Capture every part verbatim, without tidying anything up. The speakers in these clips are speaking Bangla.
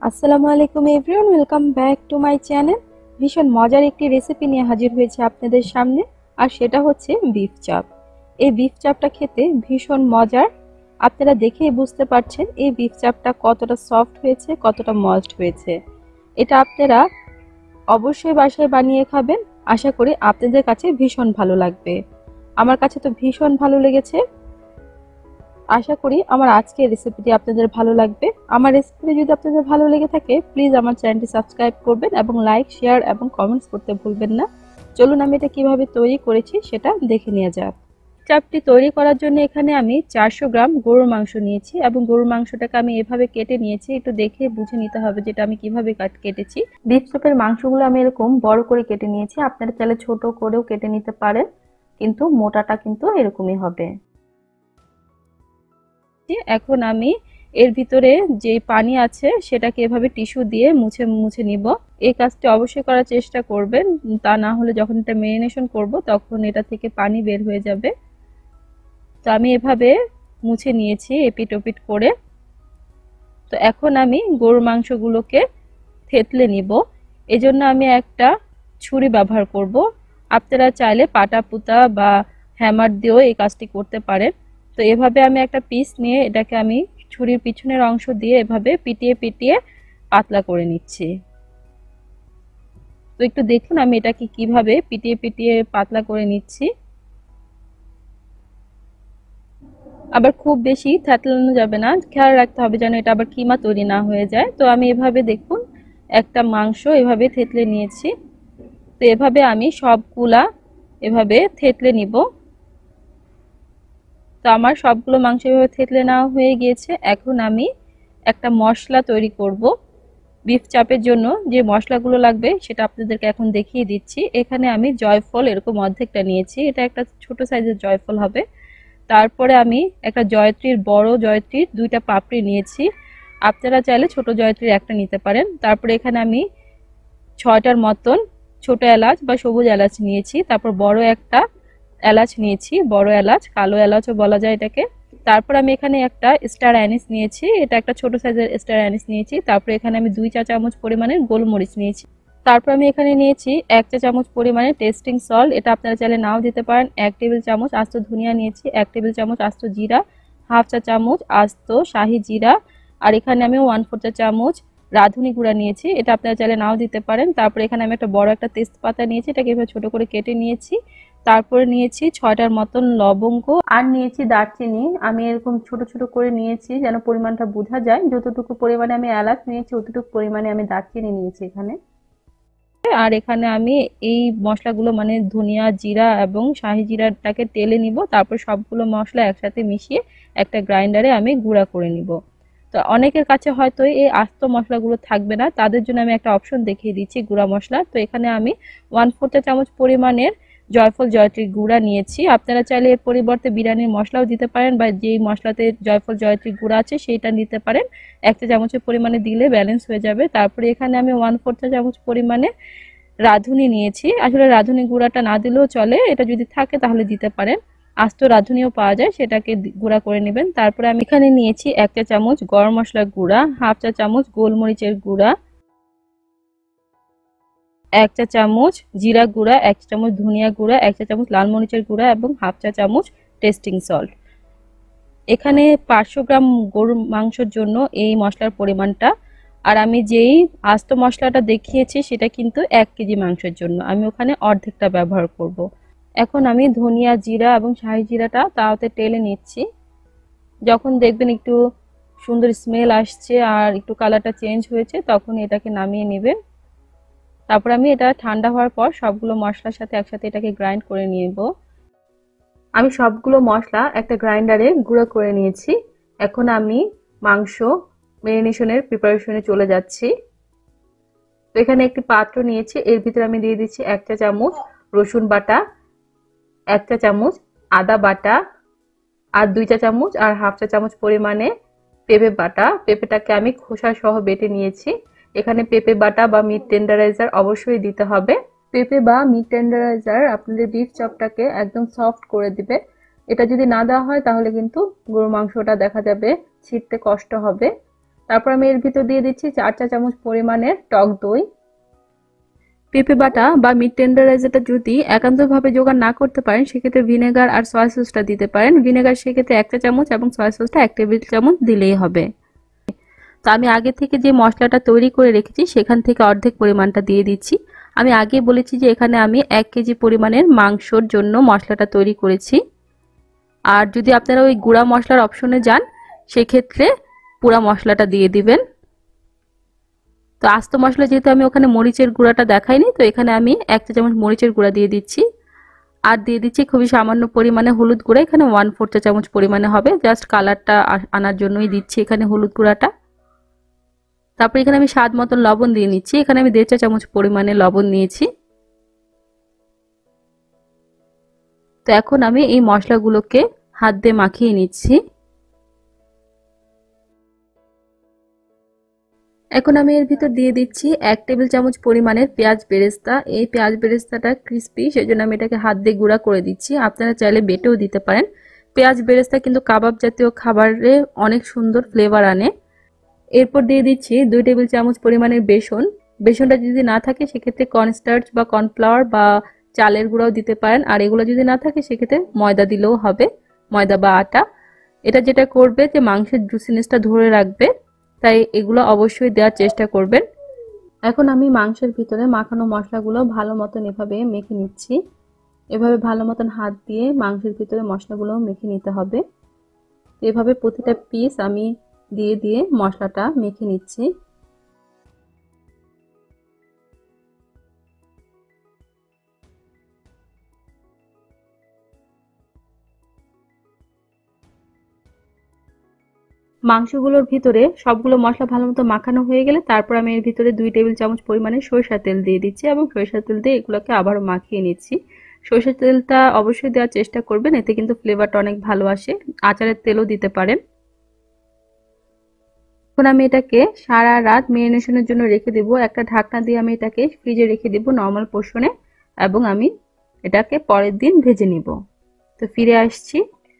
আসসালামু আলাইকুম everyone, welcome back to my channel. ভীষণ মজার একটি রেসিপি নিয়ে হাজির হয়েছে আপনাদের সামনে, আর সেটা হচ্ছে বিফ চাপ। এই বিফ চাপটা খেতে ভীষণ মজার। আপনারা দেখেই বুঝতে পারছেন এই বিফ চাপটা কতটা সফট হয়েছে, কতটা মজড হয়েছে। এটা আপনারা অবশ্যই বাসায় বানিয়ে খাবেন। আশা করি আপনাদের কাছে ভীষণ ভালো লাগবে। আমার কাছে তো ভীষণ ভালো লেগেছে। আশা করি আমার আজকের রেসিপিটি আপনাদের ভালো লাগবে। আমার রেসিপিটি যদি আপনাদের ভালো লেগে থাকে, প্লিজ আমার চ্যানেলটি সাবস্ক্রাইব করবেন এবং লাইক, শেয়ার এবং কমেন্টস করতে ভুলবেন না। চলুন আমি এটা কিভাবে তৈরি করেছি সেটা দেখে নেওয়া যাক। চাপটি তৈরি করার জন্য এখানে আমি চারশো গ্রাম গরুর মাংস নিয়েছি এবং গরুর মাংসটাকে আমি এভাবে কেটে নিয়েছি। একটু দেখে বুঝে নিতে হবে যেটা আমি কিভাবে কেটেছি। বিফ চাপের মাংসগুলো আমি এরকম বড় করে কেটে নিয়েছি। আপনারা চাইলে ছোট করেও কেটে নিতে পারেন, কিন্তু মোটাটা কিন্তু এরকমই হবে। এখন আমি এর ভিতরে যে পানি আছে সেটাকে এভাবে টিস্যু দিয়ে মুছে মুছে নিব। এই কাজটি অবশ্যই করার চেষ্টা করবেন, তা না হলে যখন এটা মেরিনেশন করব তখন এটা থেকে পানি বের হয়ে যাবে। তো আমি এভাবে মুছে নিয়েছি এপিট ওপিট করে। তো এখন আমি গরুর মাংসগুলোকে থেতলে নিব। এজন্য আমি একটা ছুরি ব্যবহার করব। আপনারা চাইলে পাটা পুতা বা হ্যামার দিয়েও এই কাজটি করতে পারেন। তো এভাবে আমি একটা পিস নিয়ে এটাকে আমি ছুরির পিছনের অংশ দিয়ে এভাবে পিটিয়ে পিটিয়ে পাতলা করে নিচ্ছি। তো একটু দেখুন আমি এটাকে কিভাবে পিটিয়ে পিটিয়ে পাতলা করে নিচ্ছি। আবার খুব বেশি থেতলানো যাবে না, খেয়াল রাখতে হবে যেন এটা আবার কিমা তৈরি না হয়ে যায়। তো আমি এভাবে দেখুন একটা মাংস এভাবে থেতলে নিয়েছি। তো এভাবে আমি সবগুলা এভাবে থেতলে নিব। তো আমার সবগুলো মাংস এভাবে থেতলে নেওয়া হয়ে গিয়েছে। এখন আমি একটা মশলা তৈরি করব। বিফ চাপের জন্য যে মশলাগুলো লাগবে সেটা আপনাদেরকে এখন দেখিয়ে দিচ্ছি। এখানে আমি জয়ফল এরকম অর্ধেকটা নিয়েছি, এটা একটা ছোট সাইজের জয়ফল হবে। তারপরে আমি একটা জয়ত্রীর বড় জয়ত্রীর দুইটা পাপড়ি নিয়েছি, আপনারা চাইলে ছোট জয়ত্রীর একটা নিতে পারেন। তারপরে এখানে আমি ছয়টার মতন ছোট এলাচ বা সবুজ এলাচ নিয়েছি। তারপর বড় একটা এলাচ নিয়েছি, বড় এলাচ, কালো এলাচও বলা যায় এটাকে। তারপর আমি এখানে একটা স্টার অ্যানিস নিয়েছি, এটা একটা ছোট সাইজের স্টার অ্যানিস নিয়েছি। তারপর এখানে আমি দুই চা চামচ পরিমাণের গোলমরিচ নিয়েছি। তারপর আমি এখানে নিয়েছি এক চা চামচ পরিমাণে টেস্টিং সল্ট, এটা আপনারা চাইলে নাও দিতে পারেন। এক টেবিল চামচ আস্ত ধনিয়া নিয়েছি, এক টেবিল চামচ আস্ত জিরা, হাফ চা চামচ আস্ত শাহি জিরা, আর এখানে আমি ওয়ান ফোর চা চামচ রাঁধুনি গুঁড়া নিয়েছি, এটা আপনারা চাইলে নাও দিতে পারেন। তারপর এখানে আমি একটা বড় একটা তেজপাতা নিয়েছি, এটাকে এভাবে ছোট করে কেটে নিয়েছি। তারপরে নিয়েছি ছয়টার মতন লবঙ্গ, আর নিয়েছি দারচিনি। আমি এরকম ছোট ছোট করে নিয়েছি যেন পরিমাণটা বোঝা যায়। যতটুকু পরিমাণে আমি এলাচ নিয়েছি অতটুকু পরিমাণে আমি দারচিনি নিয়েছি এখানে। আর এখানে আমি এই মশলাগুলো মানে ধনিয়া, জিরা এবং শাহি জিরাটাকে টেলে নিব। তারপর সবগুলো মশলা একসাথে মিশিয়ে একটা গ্রাইন্ডারে আমি গুঁড়া করে নিব। তো অনেকের কাছে হয়তো এই আস্ত মশলাগুলো থাকবে না, তাদের জন্য আমি একটা অপশন দেখিয়ে দিচ্ছি গুঁড়া মশলা। তো এখানে আমি ওয়ান ফোর চা চামচ পরিমাণের জয়ফল জয়ত্রীর গুঁড়া নিয়েছি। আপনারা চাইলে এর পরিবর্তে বিরিয়ানির মশলাও দিতে পারেন, বা যেই মশলাতে জয়ফল জয়ত্রীর গুঁড়া আছে সেইটা নিতে পারেন। এক চা চামচের পরিমাণে দিলে ব্যালেন্স হয়ে যাবে। তারপরে এখানে আমি ওয়ান ফোর চা চামচ পরিমাণে রাঁধুনি নিয়েছি। আসলে রাঁধুনি গুঁড়াটা না দিলেও চলে, এটা যদি থাকে তাহলে দিতে পারেন। আস্ত রাঁধুনিও পাওয়া যায়, সেটাকে গুঁড়া করে নেবেন। তারপরে আমি এখানে নিয়েছি এক চা চামচ গরম মশলার গুঁড়া, হাফ চা চামচ গোলমরিচের গুঁড়া, এক চা চামচ জিরা গুঁড়া, এক চা চামচ ধনিয়া গুঁড়া, এক চা চামচ লাল মরিচের গুঁড়া এবং হাফ চা চামচ টেস্টিং সল্ট। এখানে পাঁচশো গ্রাম গরুর মাংসের জন্য এই মশলার পরিমাণটা। আর আমি যেই আস্ত মশলাটা দেখিয়েছি সেটা কিন্তু এক কেজি মাংসের জন্য, আমি ওখানে অর্ধেকটা ব্যবহার করব। এখন আমি ধনিয়া, জিরা এবং শাহি জিরাটা তাওতে টেলে নিচ্ছি। যখন দেখবেন একটু সুন্দর স্মেল আসছে আর একটু কালারটা চেঞ্জ হয়েছে, তখন এটাকে নামিয়ে নেবেন। তারপর আমি এটা ঠান্ডা হওয়ার পর সবগুলো মশলার সাথে একসাথে এটাকে গ্রাইন্ড করে নেব। আমি সবগুলো মশলা একটা গ্রাইন্ডারে গুঁড়ো করে নিয়েছি। এখন আমি মাংস ম্যারিনেশনের প্রিপারেশনে চলে যাচ্ছি। তো এখানে একটি পাত্র নিয়েছি, এর ভিতরে আমি দিয়ে দিচ্ছি এক চা চামচ রসুন বাটা, এক চা চামচ আদা বাটা, আর দুই চা চামচ আর হাফ চা চামচ পরিমাণে পেঁপে বাটা। পেঁপেটাকে আমি খোসা সহ বেটে নিয়েছি। এখানে পেঁপে বাটা বা মিট টেন্ডারাইজার অবশ্যই দিতে হবে। পেঁপে বা মিট টেন্ডারাইজার আপনাদের বিফ চপটাকে একদম সফট করে দিবে। এটা যদি না দেওয়া হয় তাহলে কিন্তু গরুর মাংসটা দেখা যাবে ছিঁড়তে কষ্ট হবে। তারপর আমি এর ভিতর দিয়ে দিচ্ছি চার চা চামচ পরিমাণের টক দই। পেঁপে বাটা বা মিট টেন্ডারাইজারটা যদি একান্তভাবে জোগাড় না করতে পারেন সেক্ষেত্রে ভিনেগার আর সয়া সসটা দিতে পারেন। ভিনেগার সেক্ষেত্রে এক চা চামচ এবং সয়া সসটা এক টেবিল চামচ দিলেই হবে। তো আমি আগে থেকে যে মশলাটা তৈরি করে রেখেছি সেখান থেকে অর্ধেক পরিমাণটা দিয়ে দিচ্ছি। আমি আগে বলেছি যে এখানে আমি এক কেজি পরিমাণের মাংসর জন্য মশলাটা তৈরি করেছি। আর যদি আপনারা ওই গুঁড়া মশলার অপশনে যান সেক্ষেত্রে পুরা মশলাটা দিয়ে দিবেন। তো আস্ত মশলা যেহেতু আমি ওখানে মরিচের গুঁড়াটা দেখাইনি, তো এখানে আমি এক চা চামচ মরিচের গুঁড়া দিয়ে দিচ্ছি। আর দিয়ে দিচ্ছি খুবই সামান্য পরিমাণে হলুদ গুঁড়া, এখানে ওয়ান ফোর চা চামচ পরিমাণে হবে, জাস্ট কালারটা আনার জন্যই দিচ্ছি এখানে হলুদ গুঁড়াটা। তারপর এখানে আমি স্বাদ মতন লবণ দিয়ে নিচ্ছি, এখানে আমি দেড় চা চামচ পরিমাণে লবণ নিয়েছি। তো এখন আমি এই মশলাগুলোকে হাত দিয়ে মাখিয়ে নিচ্ছি। এখন আমি এর ভিতর দিয়ে দিচ্ছি এক টেবিল চামচ পরিমাণের পেঁয়াজ বেরেস্তা। এই পেঁয়াজ বেরেস্তাটা ক্রিস্পি, সেজন্য আমি এটাকে হাত দিয়ে গুঁড়া করে দিচ্ছি। আপনারা চাইলে বেটেও দিতে পারেন। পেঁয়াজ বেরেস্তা কিন্তু কাবাব জাতীয় খাবারে অনেক সুন্দর ফ্লেভার আনে। এরপর দিয়ে দিচ্ছি দুই টেবিল চামচ পরিমাণের বেসন। বেসনটা যদি না থাকে সেক্ষেত্রে কর্নস্টার্চ বা কর্নফ্লাওয়ার বা চালের গুঁড়াও দিতে পারেন। আর এগুলো যদি না থাকে সেক্ষেত্রে ময়দা দিলেও হবে, ময়দা বা আটা। এটা যেটা করবে যে মাংসের জুসিনেসটা ধরে রাখবে, তাই এগুলো অবশ্যই দেওয়ার চেষ্টা করবেন। এখন আমি মাংসের ভিতরে মাখানো মশলাগুলো ভালো মতন এভাবে মেখে নিচ্ছি। এভাবে ভালো মতন হাত দিয়ে মাংসের ভিতরে মশলাগুলো মেখে নিতে হবে। এভাবে প্রতিটা পিস আমি দিয়ে দিয়ে মশলাটা মেখে নিচ্ছি। মাংসগুলোর ভিতরে সবগুলো মশলা ভালো মতো মাখানো হয়ে গেলে তারপর আমি এর ভিতরে দুই টেবিল চামচ পরিমাণে সরিষার তেল দিয়ে দিচ্ছি এবং সরিষার তেল দিয়ে এগুলোকে আবারও মাখিয়ে নিচ্ছি। সরিষার তেলটা অবশ্যই দেওয়ার চেষ্টা করবেন, এতে কিন্তু ফ্লেভারটা অনেক ভালো আসে। আচারের তেলও দিতে পারেন। এখন আমি এটাকে সারা রাত মেরিনেশনের জন্য রেখে দেবো। একটা ঢাকনা দিয়ে আমি এটাকে ফ্রিজে রেখে দেবো নর্মাল পোর্শনে, এবং আমি এটাকে পরের দিন ভেজে নিব। তো ফিরে আসছি।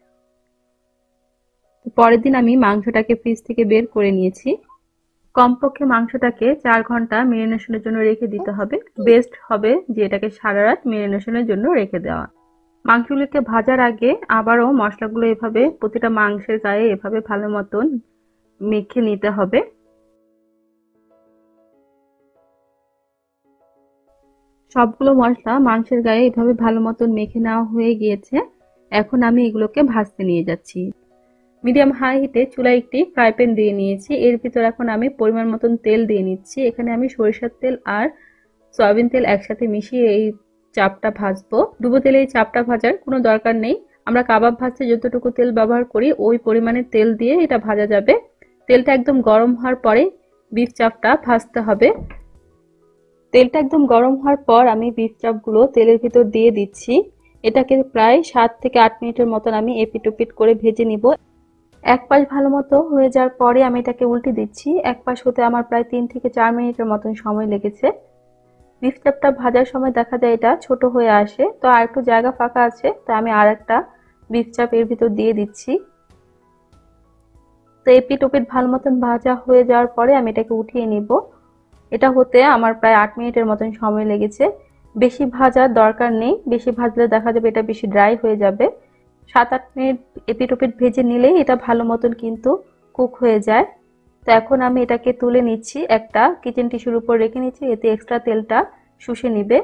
পরের দিন আমি মাংসটাকে ফ্রিজ থেকে বের করে নিয়েছি। কমপক্ষে মাংসটাকে চার ঘন্টা মেরিনেশনের জন্য রেখে দিতে হবে। বেস্ট হবে যে এটাকে সারা রাত মেরিনেশনের জন্য রেখে দেওয়া। মাংসগুলোকে ভাজার আগে আবারও মশলাগুলো এভাবে প্রতিটা মাংসের গায়ে এভাবে ভালো মতন মেখে নিতে হবে। সবগুলো মশলা মাংসের গায়ে এভাবে ভালো মতন মেখে নেওয়া হয়ে গিয়েছে। এখন আমি এগুলোকে ভাজতে নিয়ে যাচ্ছি। মিডিয়াম হাই হিটে চুলায় একটি ফ্রাই প্যান দিয়ে নিয়েছি। এর ভিতর এখন আমি পরিমাণ মতন তেল দিয়ে নিচ্ছি। এখানে আমি সরিষার তেল আর সয়াবিন তেল একসাথে মিশিয়ে এই চাপটা ভাজবো। ডুবো তেলে এই চাপটা ভাজার কোনো দরকার নেই। আমরা কাবাব ভাজতে যতটুকু তেল ব্যবহার করি ওই পরিমাণে তেল দিয়ে এটা ভাজা যাবে। তেলটা একদম গরম হওয়ার পরে বিফ চাপটা ভাজতে হবে। তেলটা একদম গরম হওয়ার পর আমি বিফ চাপগুলো তেলের ভিতর দিয়ে দিচ্ছি। এটাকে প্রায় সাত থেকে আট মিনিটের মতন আমি এপিট ওপিট করে ভেজে নিব। এক পাশ ভালো মতো হয়ে যাওয়ার পরে আমি এটাকে উল্টে দিচ্ছি। এক পাশ হতে আমার প্রায় তিন থেকে চার মিনিটের মতন সময় লেগেছে। বিফ চাপটা ভাজার সময় দেখা যায় এটা ছোট হয়ে আসে, তো আর একটু জায়গা ফাঁকা আছে, তো আমি আর একটা বিফ চাপ এর ভিতর দিয়ে দিচ্ছি। তো এপিট ওপিট ভালো মতন ভাজা হয়ে যাওয়ার পরে আমি এটাকে উঠিয়ে নিব। এটা হতে আমার প্রায় আট মিনিটের মতন সময় লেগেছে। বেশি ভাজার দরকার নেই, বেশি ভাজলে দেখা যাবে এটা বেশি ড্রাই হয়ে যাবে। সাত আট মিনিট এপিট ওপিট ভেজে নিলেই এটা ভালো মতন কিন্তু কুক হয়ে যায়। তো এখন আমি এটাকে তুলে নিচ্ছি, একটা কিচেন টিস্যুর উপর রেখে নিচ্ছি, এতে এক্সট্রা তেলটা শুষে নিবে।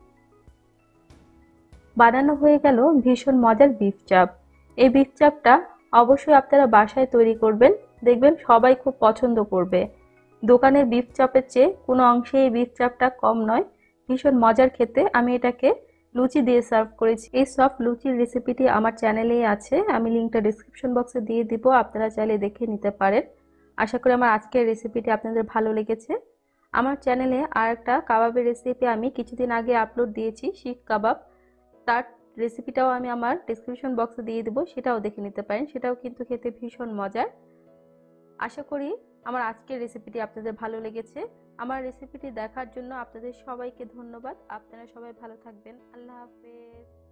বানানো হয়ে গেল ভীষণ মজার বিফ চাপ। এই বিফ চাপটা অবশ্যই আপনারা বাসায় তৈরি করবেন, দেখবেন সবাই খুব পছন্দ করবে। দোকানের বিফ চাপের চেয়ে কোনো অংশে এই বিফ চাপটা কম নয়, ভীষণ মজার খেতে। আমি এটাকে লুচি দিয়ে সার্ভ করেছি। এই সফট লুচির রেসিপিটি আমার চ্যানেলেই আছে, আমি লিঙ্কটা ডিসক্রিপশন বক্সে দিয়ে দিব, আপনারা চাইলে দেখে নিতে পারেন। আশা করি আমার আজকের রেসিপিটি আপনাদের ভালো লেগেছে। আমার চ্যানেলে আর একটা কাবাবের রেসিপি আমি কিছুদিন আগে আপলোড দিয়েছি, শিখ কাবাব। তার রেসিপিটাও আমি আমার ডিসক্রিপশন বক্সে দিয়ে দেবো, সেটাও দেখে নিতে পারেন। সেটাও কিন্তু খেতে ভীষণ মজার। আশা করি আমার আজকের রেসিপিটি আপনাদের ভালো লেগেছে। আমার রেসিপিটি দেখার জন্য আপনাদের সবাইকে ধন্যবাদ। আপনারা সবাই ভালো থাকবেন। আল্লাহ হাফেজ।